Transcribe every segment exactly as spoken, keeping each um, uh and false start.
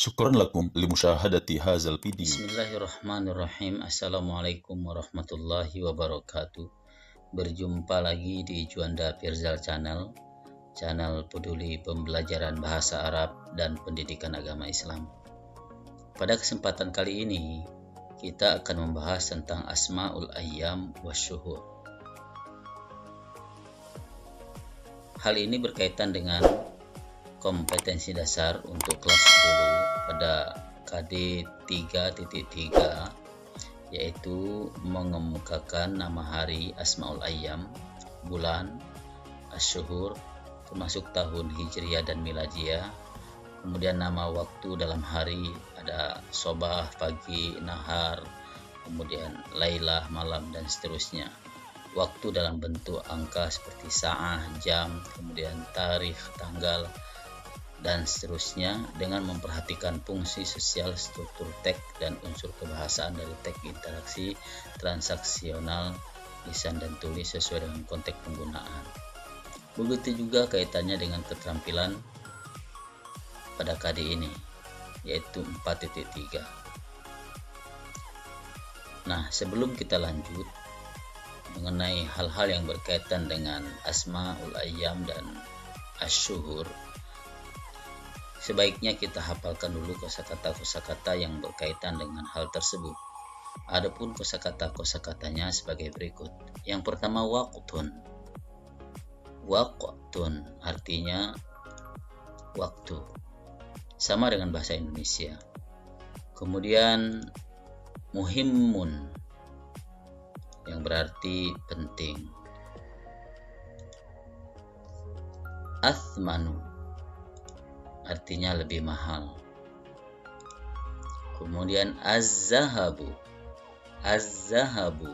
شكرا لكم لمشاهدة هذا الفيديو. Bismillahirrahmanirrahim. Assalamualaikum warahmatullahi wabarakatuh. Berjumpa lagi di Juanda Firzal Channel, channel peduli pembelajaran bahasa Arab dan pendidikan agama Islam. Pada kesempatan kali ini, kita akan membahas tentang Asma'ul Ayyam wasyuhur. Hal ini berkaitan dengan kompetensi dasar untuk kelas sepuluh pada K D tiga titik tiga, yaitu mengemukakan nama hari Asma'ul Ayyam, bulan, asyuhur, termasuk tahun Hijriyah dan Miladiyah, kemudian nama waktu dalam hari, ada sobah, pagi, nahar, kemudian lailah, malam, dan seterusnya. Waktu dalam bentuk angka seperti sa'ah, jam, kemudian tarikh, tanggal, dan seterusnya, dengan memperhatikan fungsi sosial, struktur teks, dan unsur kebahasaan dari teks interaksi transaksional lisan dan tulis sesuai dengan konteks penggunaan. Begitu juga kaitannya dengan keterampilan pada K D ini, yaitu empat titik tiga. Nah, sebelum kita lanjut mengenai hal-hal yang berkaitan dengan Asma'ul Ayyam dan Asyuhur, sebaiknya kita hafalkan dulu kosakata-kosakata yang berkaitan dengan hal tersebut. Adapun kosakata-kosakatanya sebagai berikut. Yang pertama, waqtun. Waqtun artinya waktu, sama dengan bahasa Indonesia. Kemudian muhimmun, yang berarti penting. Athmanu, artinya lebih mahal. Kemudian az-zahabu, az-zahabu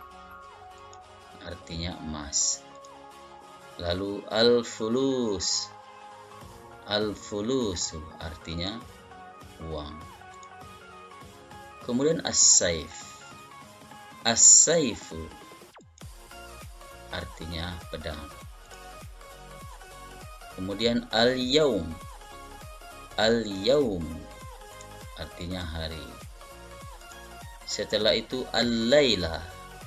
artinya emas. Lalu al-fulus, al-fulusu artinya uang. Kemudian as-saif, as-saifu artinya pedang. Kemudian al-yaum, al-yaum artinya hari. Setelah itu al-laila,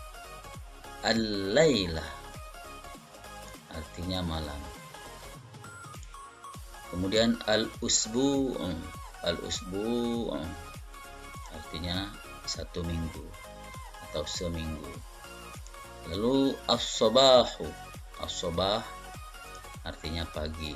al-laila artinya malam. Kemudian al-usbu', al-usbu' artinya satu minggu atau seminggu. Lalu as-sabahu, as-sabah artinya pagi.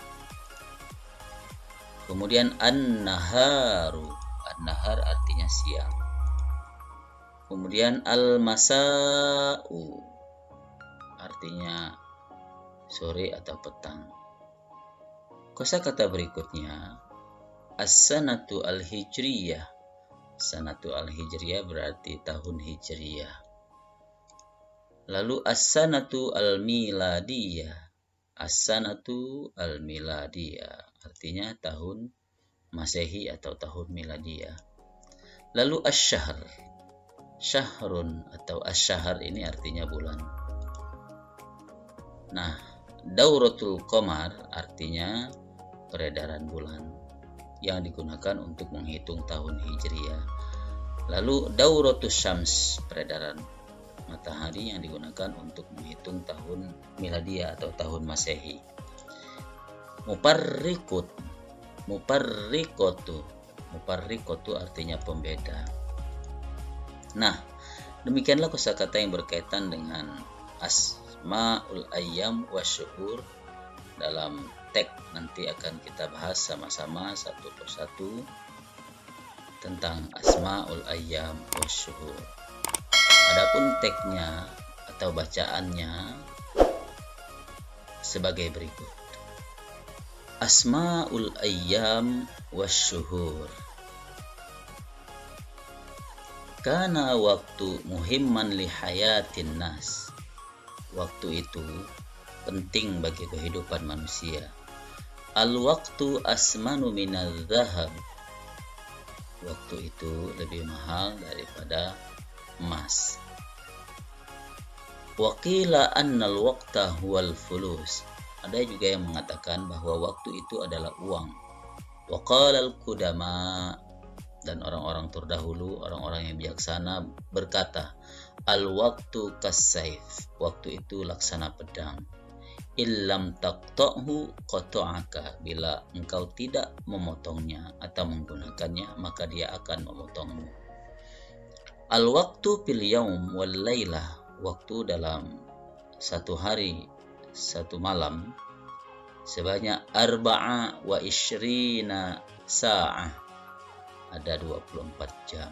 Kemudian an-naharu, an-nahar artinya siang. Kemudian al-masa'u artinya sore atau petang. Kosakata berikutnya, as-sanatu al-hijriyah. Sanatu al-hijriyah berarti tahun hijriyah. Lalu as-sanatu al-miladiyah. As-sanatu al-miladiyah artinya tahun Masehi atau tahun Miladiyah. Lalu asy-syahr. Syahrun atau asy-syahr ini artinya bulan. Nah, dauratul qamar artinya peredaran bulan yang digunakan untuk menghitung tahun Hijriyah. Lalu dauratus syams, peredaran matahari yang digunakan untuk menghitung tahun Miladiyah atau tahun Masehi. Muparrikut, muparrikotu, muparrikotu artinya pembeda. Nah, demikianlah kosakata yang berkaitan dengan Asma'ul Ayyam wasyuhur dalam teks. Nanti akan kita bahas sama-sama satu persatu tentang Asma'ul Ayyam wasyuhur. Adapun teksnya atau bacaannya sebagai berikut. Asma'ul Ayyam wasyuhur. Kana waktu muhimman li hayatin nas. Waktu itu penting bagi kehidupan manusia. Al-waktu asmanu minal zahab. Waktu itu lebih mahal daripada emas. Waqila annal waqta huwal fulus. Ada juga yang mengatakan bahwa waktu itu adalah uang. Wa qala al-qudama, dan orang-orang terdahulu, orang-orang yang bijaksana berkata, al-waqtu kas-saif, waktu itu laksana pedang. Illam taqta'hu qata'aka, bila engkau tidak memotongnya atau menggunakannya, maka dia akan memotongmu. Al-waqtu fil yaum wal lailah, waktu dalam satu hari satu malam sebanyak arba'a wa ishrina sa'ah, ada dua puluh empat jam.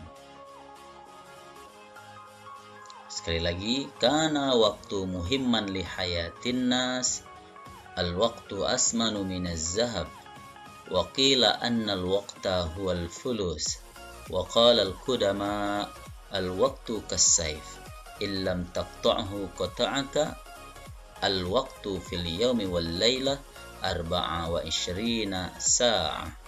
Sekali lagi, kana waktu muhimman li hayatin nas, al waktu asmanu minaz zahab, wa qila anna al waqta huwa al fulus, wa qala al qudama al waktu kas-saif, illam taqta'hu qata'aka, al waktu fil yawmi wal laylah arba'a wa ishrina sa'ah.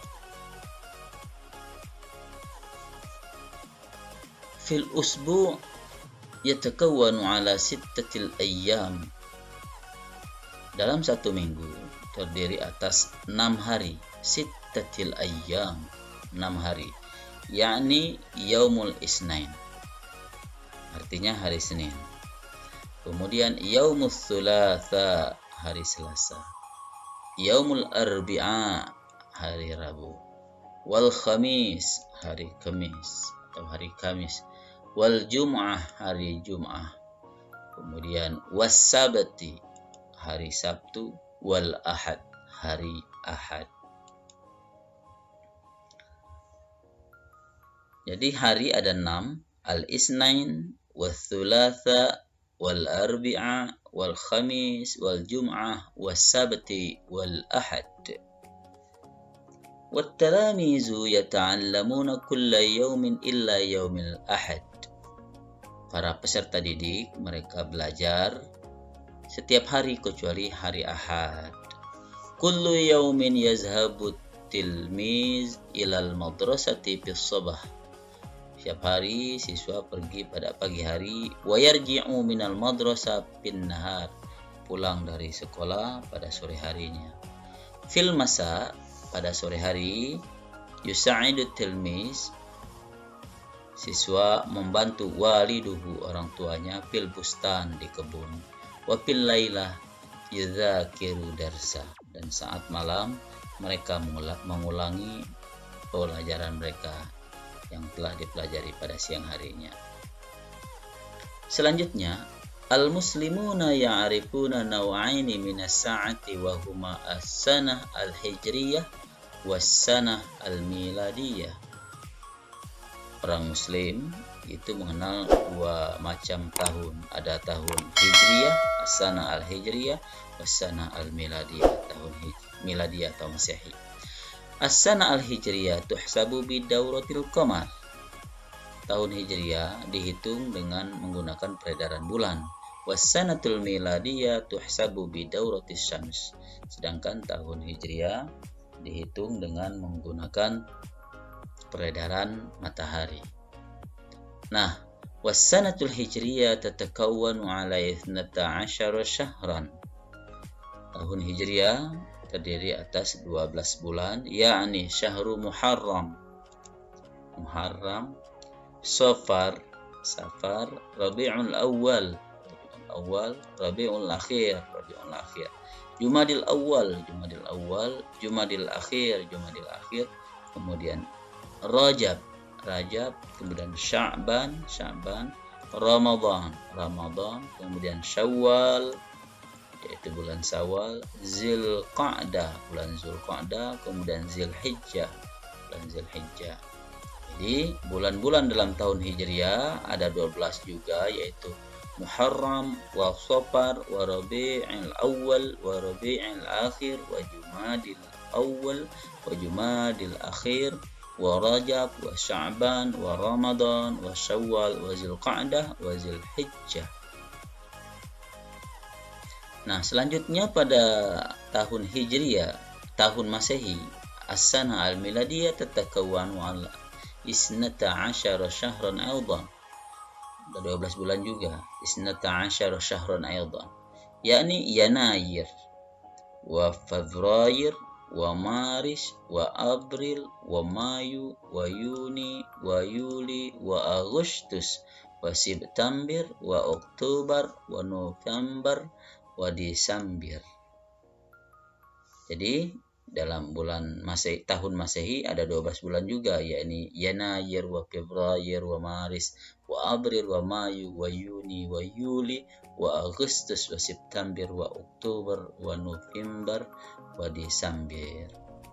Fil usbu' yatakawwanu ala sittatil ayyam, dalam satu minggu terdiri atas enam hari. Sittatil ayyam, enam hari, yakni yaumul isnain, artinya hari Senin. Kemudian yaumul thulatha, hari Selasa. Yaumul arbi'a, hari Rabu. Wal khamis, hari Kamis atau hari Kamis. Wal jum'ah, hari Jum'ah. Kemudian was-sabti, hari Sabtu. Wal ahad, hari Ahad. Jadi hari ada enam, al-isnain, wal-thulatha, wal-arbi'a, wal-khamis, wal-jum'ah, was-sabti, wal-ahad. Wat-talamizu yata'allamuna kulla yawmin illa yawmil ahad. Para peserta didik, mereka belajar setiap hari kecuali hari Ahad. Kullu yawmin yazhabu tilmiz ilal madrasati bis sabah. Setiap hari siswa pergi pada pagi hari. Wa yarji'u minal madrasah bin nahar, pulang dari sekolah pada sore harinya. Fil masa, pada sore hari, yusa'idu tilmiz, siswa membantu waliduhu, orang tuanya, fil bustan, di kebun. Wa fil lailah yudzakiru darsa, dan saat malam mereka mengulangi pelajaran mereka yang telah dipelajari pada siang harinya. Selanjutnya, al-muslimuna ya'rifuna naw'aini minas sa'ati wa huma as-sanah al-hijriyah was-sanah al-miladiyah. Orang muslim itu mengenal dua macam tahun. Ada tahun hijriyah, as-sanah al-hijriyah, was-sanah al-miladiyah, tahun miladiyah atau masehi. As-sanah al-hijriyah tuhsabu bidawratil qamar. Tahun hijriyah dihitung dengan menggunakan peredaran bulan. Was-sanatul miladiyah tuhsabu bidawratis syams. Sedangkan tahun hijriyah dihitung dengan menggunakan peredaran matahari. Nah, was-sanatul hijriyah tatakawwanu ala ithnata asyara syahran. Tahun hijriyah terdiri atas dua belas bulan, yakni syahrul Muharram, Muharram, Safar, Safar, Rabiul Awal, Rabiul Awal, Rabiul Akhir, Rabiul Akhir, Jumadil Awal, Jumadil Awal, Jumadil Akhir, Jumadil Akhir, kemudian Rajab, Rajab, kemudian Sya'ban, Sya'ban, Ramadan, Ramadan, kemudian Syawal, yaitu bulan Syawal, Zulqa'dah, bulan Zulqa'dah, kemudian Zulhijjah, bulan Zulhijjah. Jadi bulan-bulan dalam tahun Hijriah ada dua belas juga, yaitu Muharram, wa Safar, wa Rabi'il Awal, wa Rabi'il Akhir, wa Jumadil Awal, wa Jumadil Akhir, wa Rajab, wa Sya'ban, wa Ramadan, wa Syawal, wa Zulqa'dah, wa Zulhijjah. Nah, selanjutnya pada tahun Hijriyah, tahun Masehi, as-sanah al-miladiyah tatakawwanu ala isnata asyara syahran aidan. Ada dua belas bulan juga, isnata asyara syahran aidan, yakni Yanayir wa Februari wa Maris, wa April, wa Mayu, wa Yuni, wa Yuli, wa Agustus, wa September, wa Oktober, wa November, wa Desember. Jadi dalam bulan Masehi, tahun Masehi ada dua belas bulan juga, yakni Yanayir, wa Februari, wa Maris, wa April, wa Mayu, wa Yuni, wa Yuli, wa Agustus, wa September, wa Oktober, wa November, wa Desember.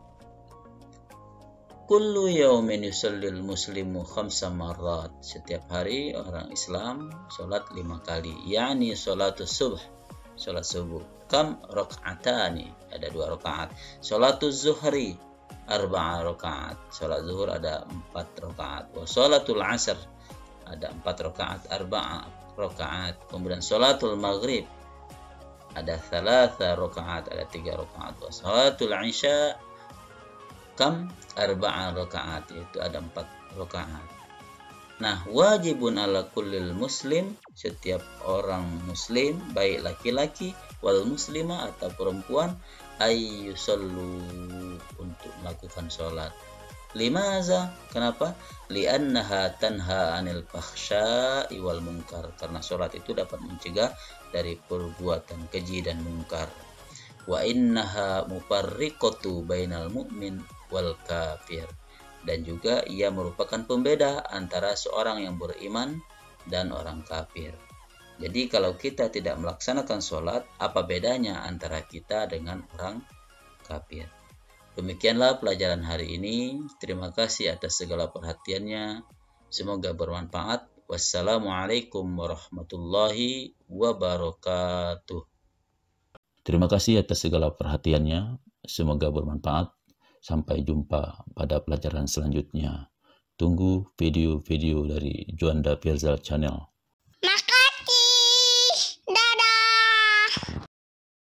Kullu yaumin yusallil muslimu khamsa marrat. Setiap hari orang Islam salat lima kali, yakni salatus subh, salat subuh. Kam rakaatani, ada dua rakaat. Salatul zuhri arba'a rakaat, salat zuhur ada empat rakaat. Wa salatul asr ada empat rakaat, arba'a rakaat. Kemudian salatul maghrib ada thalatha rakaat, ada tiga rakaat. Wa salatul isya kam arba'a rakaat, yaitu ada empat rakaat. Nah, wajibun ala kullil muslim, setiap orang muslim, baik laki-laki wal muslimah atau perempuan, ayyusallu, untuk melakukan sholat. Limaza? Kenapa? Li'annaha tanha anil fakhsya'i wal munkar, karena sholat itu dapat mencegah dari perbuatan keji dan munkar. Wa innaha mufarriqatu bainal mu'min wal kafir, dan juga ia merupakan pembeda antara seorang yang beriman dan orang kafir. Jadi kalau kita tidak melaksanakan sholat, apa bedanya antara kita dengan orang kafir? Demikianlah pelajaran hari ini. Terima kasih atas segala perhatiannya. Semoga bermanfaat. Wassalamualaikum warahmatullahi wabarakatuh. Terima kasih atas segala perhatiannya. Semoga bermanfaat. Sampai jumpa pada pelajaran selanjutnya. Tunggu video-video dari Juanda Pirzal Channel.